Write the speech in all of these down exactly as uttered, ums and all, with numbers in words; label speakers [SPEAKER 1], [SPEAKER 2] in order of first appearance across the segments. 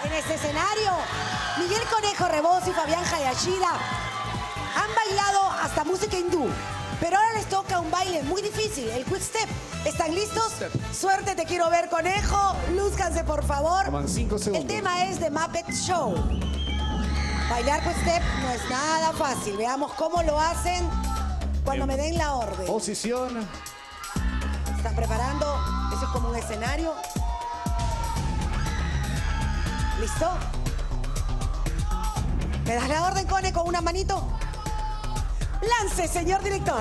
[SPEAKER 1] En este escenario, Miguel Conejo Rebos y Fabián Hayashida han bailado hasta música hindú. Pero ahora les toca un baile muy difícil, el quick step. ¿Están listos? Suerte, te quiero ver, Conejo. Lúzcanse, por favor.
[SPEAKER 2] Toman cinco segundos.
[SPEAKER 1] El tema es The Muppet Show. Bailar quick step no es nada fácil. Veamos cómo lo hacen cuando me den la orden.
[SPEAKER 2] Posición.
[SPEAKER 1] ¿Están preparando? Eso es como un escenario. ¿Listo? ¿Me das la orden, Cone, con una manito? ¡Lance, señor director!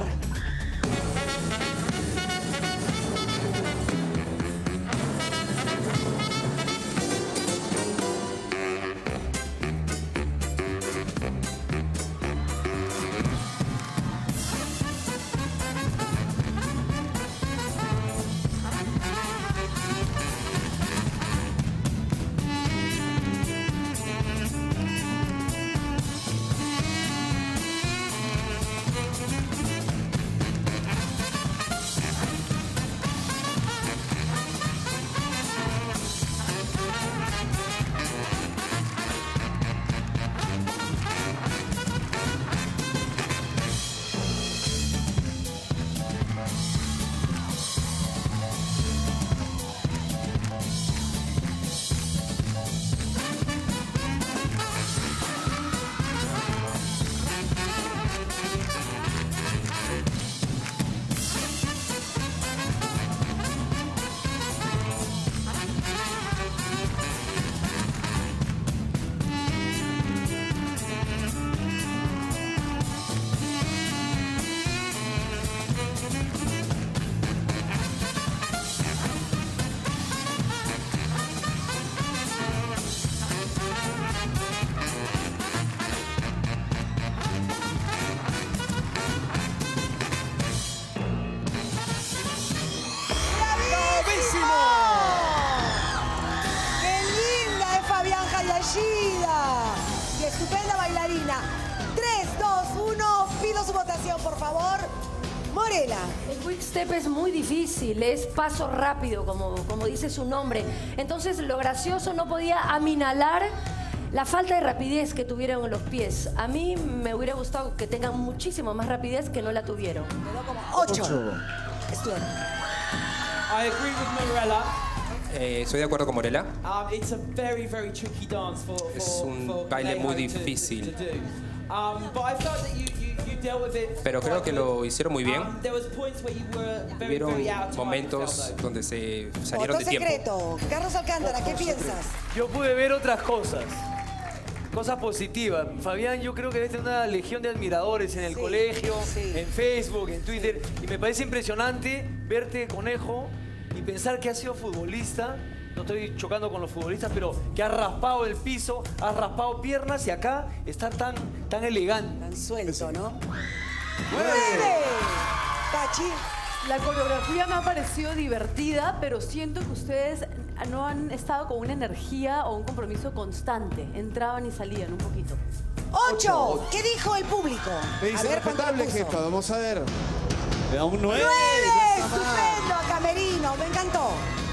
[SPEAKER 1] Y estupenda bailarina. tres, dos, uno. Pido su votación, por favor. Morela.
[SPEAKER 3] El quick step es muy difícil, es paso rápido, como, como dice su nombre. Entonces, lo gracioso, no podía aminalar la falta de rapidez que tuvieron en los pies. A mí me hubiera gustado que tengan muchísimo más rapidez, que no la tuvieron.
[SPEAKER 1] Quedó como ocho. Estupendo.
[SPEAKER 4] I agree with Morella.
[SPEAKER 5] Eh, estoy de acuerdo con Morela.
[SPEAKER 4] Um, it's a very, very tricky dance for, for,
[SPEAKER 5] Es un
[SPEAKER 4] for
[SPEAKER 5] baile muy
[SPEAKER 4] Conejo to-
[SPEAKER 5] difícil.
[SPEAKER 4] to do. Um, but I felt that you, you, you dealt with it
[SPEAKER 5] Pero creo
[SPEAKER 4] quite
[SPEAKER 5] que
[SPEAKER 4] good.
[SPEAKER 5] lo hicieron muy bien.
[SPEAKER 4] Um, there was points where you were very,
[SPEAKER 5] Hubieron
[SPEAKER 4] very out of time, I
[SPEAKER 5] momentos
[SPEAKER 4] felt, though.
[SPEAKER 5] donde se salieron
[SPEAKER 1] Voto
[SPEAKER 5] de tiempo.
[SPEAKER 1] secreto. Carlos Alcántara, ¿qué piensas?
[SPEAKER 6] Yo pude ver otras cosas. Cosas positivas. Fabián, yo creo que debe tener una legión de admiradores en el
[SPEAKER 1] Sí,
[SPEAKER 6] colegio,
[SPEAKER 1] sí.
[SPEAKER 6] en Facebook, en Twitter. Y me parece impresionante verte, Conejo, y pensar que has sido futbolista. No estoy chocando con los futbolistas, pero que has raspado el piso, has raspado piernas y acá está tan, tan elegante.
[SPEAKER 1] Tan suelto, ¿no? ¡Nueve! Pachi.
[SPEAKER 7] La coreografía me ha parecido divertida, pero siento que ustedes no han estado con una energía o un compromiso constante. Entraban y salían un poquito.
[SPEAKER 1] ¡Ocho! ¿Qué dijo el público?
[SPEAKER 2] Me dice respetable gesto, vamos a ver. Le da un nueve.
[SPEAKER 1] ¡Nueve! ¡Estupendo, Camerino! Me encantó.